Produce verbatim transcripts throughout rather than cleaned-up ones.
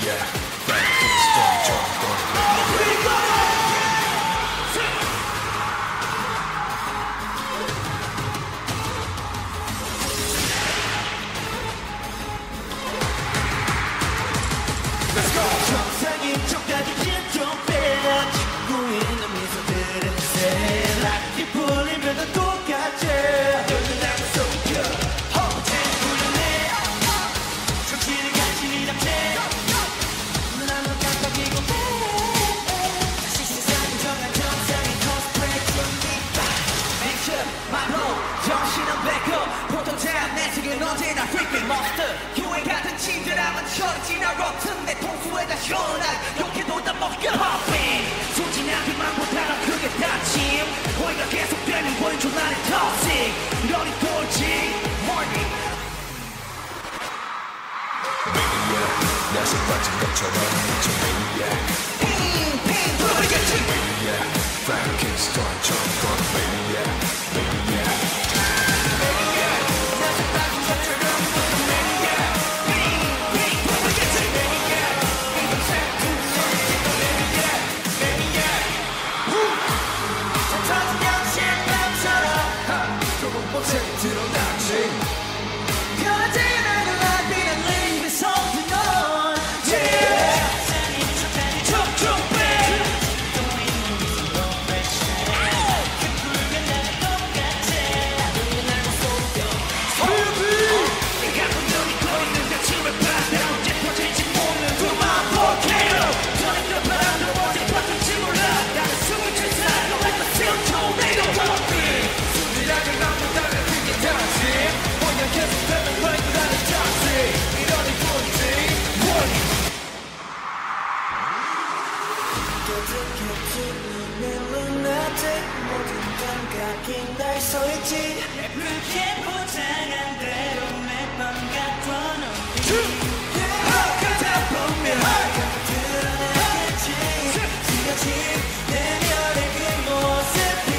정상인 척까지 진좀 빼 짓고 있는 미소들은 새락이 풀리면 다 똑같지 너는 나를 속여 허무진 불러내 정신을 간신히 잡채 눈을 깜빡이고 다시 세상은 정한 정상인 코스프레 Make sure my flow 정신은 백업 보통 제한 내 세계는 언제나 freaking monster 유행 같은 친절함은 철이 지나 rotten 내 통수에다 시원하게 욕해도 다 먹여 Popping 소진한 그만보다 크게 다침 호의가 계속되는 원조 나의 toxic 이러니 돌지 Morning Maniac 나서 빠진 것처럼 미쳐 Maniac 핑핑 돌아버리겠지 Maniac Frankenstein처럼 건 Maniac Maniac 드러났지 변하지 않은 life in a leave is something on Yeah 촉촉 빼 소유비 내가 분명히 거리는 대충을 받아 언제 터질지 모르는 그만 volcano 터는 바람도 언제 퍼질지 몰라 나는 숨을 쉴 사람 like a steel tornado 순진하게 나보다 계속되는 발굴하는 toxic 이러니 꼴찌 내 lunatic 모든 감각이 날 서있지 예쁘게 포장한 대로 매번 갖고 놓기 가다 보면 드러나겠지 지어진 내면의 그 모습이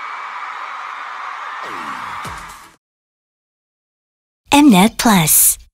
Mnet Plus.